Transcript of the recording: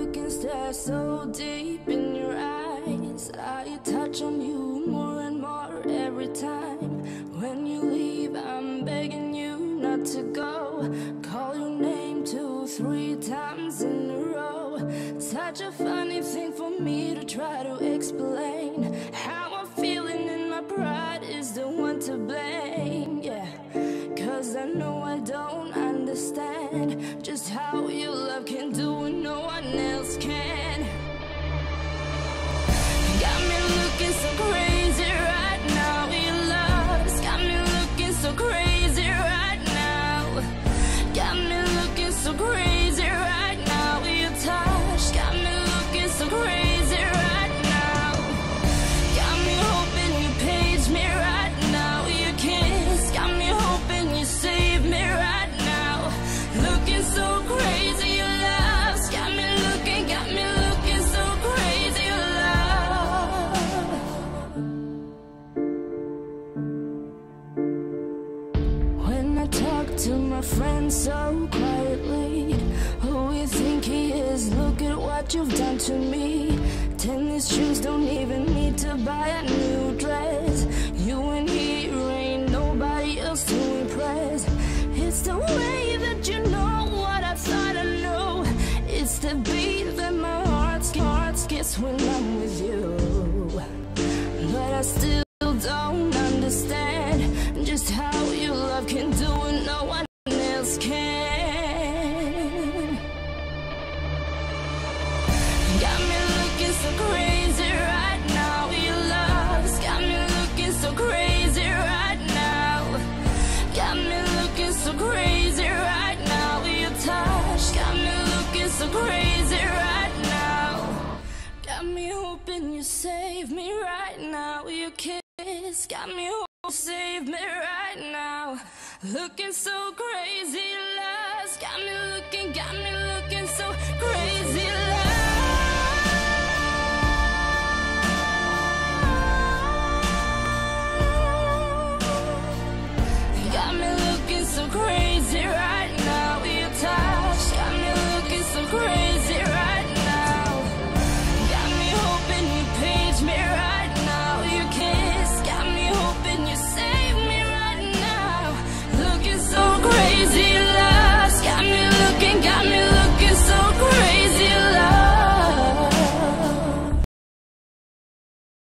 can stare so deep in your eyes. I touch on you more and more every time. When you leave, I'm begging you not to go. Call your name 2, 3 times in a row. Such a funny thing for me to try to explain. How I'm feeling and my pride is the one to blame. Yeah, 'cause I know I don't understand just how your love can do what no one else can. Got me looking so crazy right now. Your love's got me looking so crazy right now. Got me looking so crazy right now. Your touch got me looking so crazy right now. Got me hoping you page me right now. Your kiss got me hoping you save me right now. Looking so crazy, your love's got me looking so crazy, your love. When I talk to my friends so quietly, who you think he is? Look at what you've done to me. Tennis shoes, don't even need to buy a new dress. You and he ain't nobody else to impress. It's the way that you know what I thought I knew. It's the beat that my heart gets when I'm with you. But I still don't understand just how your love can do what no one else can. Got me looking so crazy right now. Your love's got me looking so crazy right now. Got me looking so crazy right now. Your touch got me looking so crazy right now. Got me hoping you save me right now. Your kiss got me hoping save me right now. Looking so crazy, love's got me looking